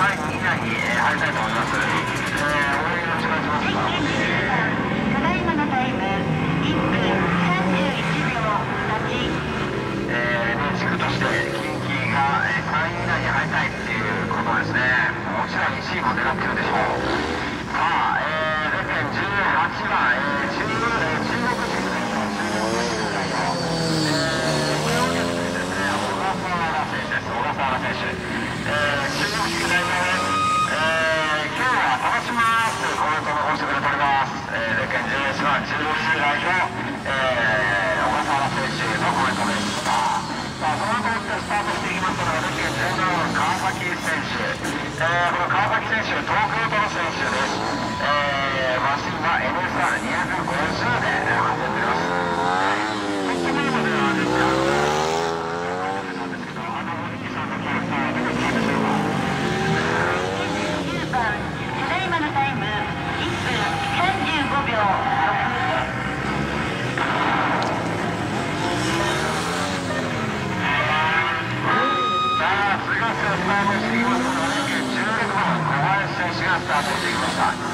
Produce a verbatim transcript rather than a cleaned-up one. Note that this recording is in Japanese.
タイム以内に、えー、入りたいと思います。えー、応援よろしくお願いします。 ただいまのタイムいっぷんさんじゅういちびょうはち。 えー、ね、地区として近畿が、えー、さんい以内に入りたいっていうことですね。もちろんいちいも狙ってるでしょう。さあ、えー、ゼッケンじゅうはちばん、えー、中国、えー、中国地区ですね。中国地区代表。えー、これをですね、小笠原選手です。小笠原選手。えー、中国地区代表です。えー、今日は楽しますというコメントを残してくれております。えー、ゼッケンじゅういちばん、中国地区代表、えー、小笠原選手のコメントでした。さあ、その後スタートしていきますのが、ゼッケンじゅうななばん、川崎選手。えー、この川崎選手、東京都の選手です。えー、マシンは エヌエスアールにひゃくごじゅう で走っております。トップゲームではですね、あの、そうですけど、あの、堀木さんのキャラクターは出てきたんでしょうか。 きゅうばん、ただいまのタイムいっぷんさんじゅうごびょうろく。 さあ、次はスタートしていきますのが、ゼッケンじゅうろくばん、小林選手がスタートしていきました。